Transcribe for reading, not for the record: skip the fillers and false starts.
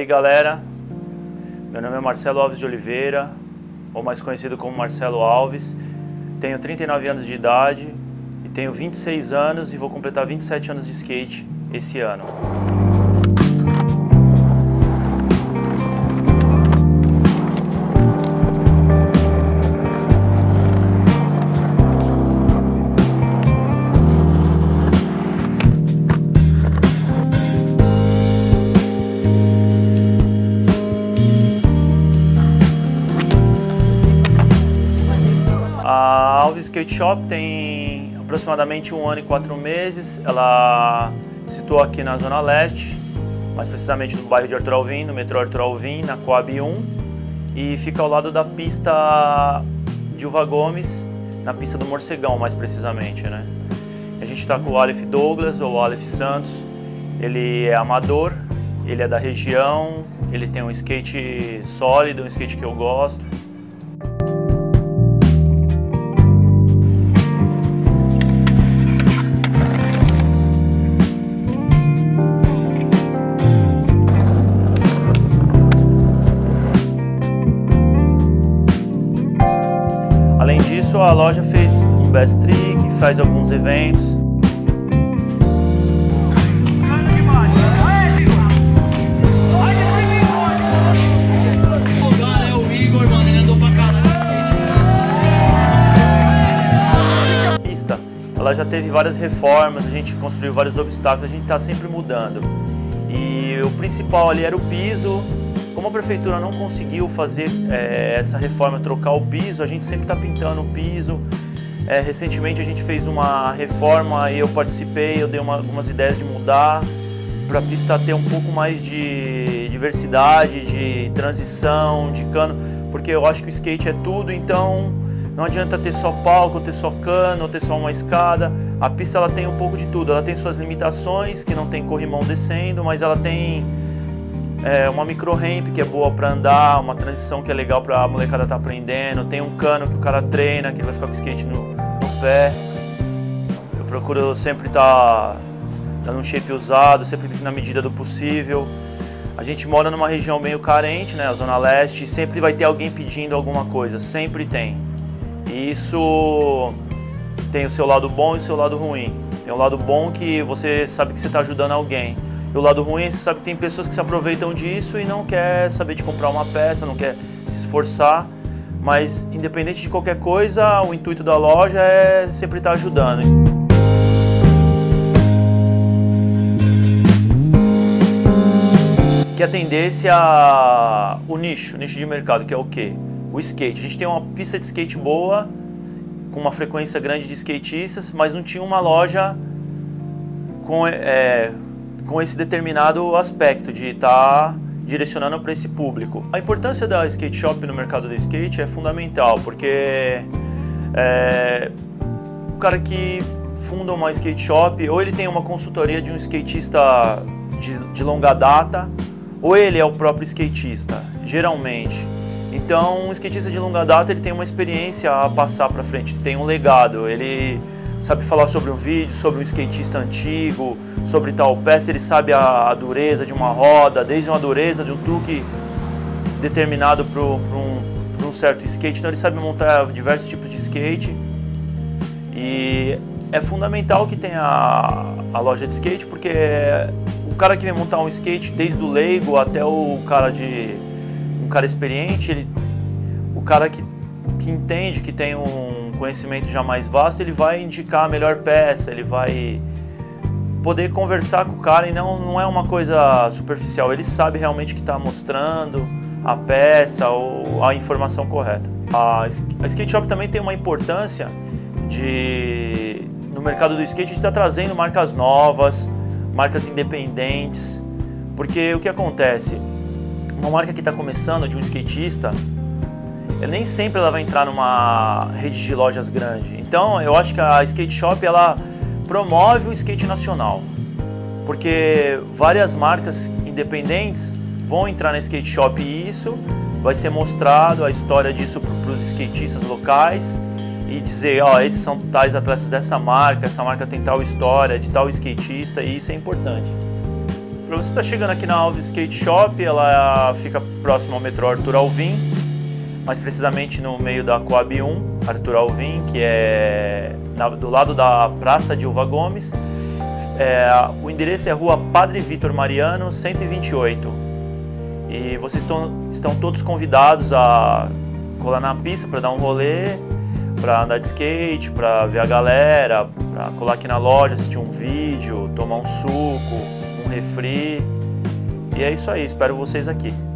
aí galera, meu nome é Marcelo Alves de Oliveira, ou mais conhecido como Marcelo Alves, tenho 39 anos de idade e tenho 26 anos e vou completar 27 anos de skate esse ano. A Alves Skate Shop tem aproximadamente 1 ano e 4 meses. Ela se situa aqui na Zona Leste, mais precisamente no bairro de Arthur Alvim, no metrô Arthur Alvim, na Coab 1, e fica ao lado da pista de Uva Gomes, na pista do Morcegão, mais precisamente, né? A gente está com o Aleph Douglas, ou Aleph Santos. Ele é amador, ele é da região, ele tem um skate sólido, um skate que eu gosto. Além disso, a loja fez um best trick, faz alguns eventos. Ela já teve várias reformas, a gente construiu vários obstáculos, a gente está sempre mudando. E o principal ali era o piso. Como a prefeitura não conseguiu fazer essa reforma, trocar o piso, a gente sempre está pintando o piso. Recentemente a gente fez uma reforma e eu participei, eu dei algumas ideias de mudar para a pista ter um pouco mais de diversidade, de transição, de cano, porque eu acho que o skate é tudo, então não adianta ter só palco, ou ter só cano, ou ter só uma escada. A pista ela tem um pouco de tudo, ela tem suas limitações, que não tem corrimão descendo, mas ela tem uma micro ramp que é boa para andar, uma transição que é legal para a molecada estar aprendendo, tem um cano que o cara treina, que ele vai ficar com o skate no pé. Eu procuro sempre estar dando um shape usado, sempre na medida do possível. A gente mora numa região meio carente, né, a Zona Leste, e sempre vai ter alguém pedindo alguma coisa, sempre tem. E isso tem o seu lado bom e o seu lado ruim. Tem o lado bom que você sabe que você está ajudando alguém. E o lado ruim, você sabe que tem pessoas que se aproveitam disso e não quer saber de comprar uma peça, não quer se esforçar. Mas, independente de qualquer coisa, o intuito da loja é sempre estar ajudando. Que atendesse o nicho de mercado, que é o quê? O skate. A gente tem uma pista de skate boa, com uma frequência grande de skatistas, mas não tinha uma loja com esse determinado aspecto de estar direcionando para esse público. A importância da skate shop no mercado do skate é fundamental, porque o cara que funda uma skate shop, ou ele tem uma consultoria de um skatista de longa data, ou ele é o próprio skatista, geralmente. Então, um skatista de longa data ele tem uma experiência a passar para frente, tem um legado, ele sabe falar sobre um vídeo, sobre um skatista antigo, sobre tal peça, ele sabe a dureza de uma roda, desde uma dureza de um truque determinado para um certo skate, então ele sabe montar diversos tipos de skate. E é fundamental que tenha a loja de skate, porque o cara que vem montar um skate, desde o leigo até um cara experiente, o cara que entende, que tem um conhecimento já mais vasto, ele vai indicar a melhor peça, ele vai poder conversar com o cara e não é uma coisa superficial, ele sabe realmente que está mostrando a peça ou a informação correta. A skate shop também tem uma importância no mercado do skate, de estar trazendo marcas novas, marcas independentes, porque o que acontece? Uma marca que está começando, de um skatista, nem sempre ela vai entrar numa rede de lojas grande. Então eu acho que a skate shop ela promove o skate nacional, porque várias marcas independentes vão entrar na skate shop e isso vai ser mostrado, a história disso para os skatistas locais, e dizer, ó, esses são tais atletas dessa marca, essa marca tem tal história, de tal skatista, e isso é importante. Para você estar chegando aqui na Alves Skate Shop, ela fica próximo ao metrô Arthur Alvim, mais precisamente no meio da Coab 1, Arthur Alvim, que é do lado da Praça de Uva Gomes. O endereço é Rua Padre Vitor Mariano, 128. E vocês estão todos convidados a colar na pista para dar um rolê, para andar de skate, para ver a galera, para colar aqui na loja, assistir um vídeo, tomar um suco, um refri. E é isso aí, espero vocês aqui.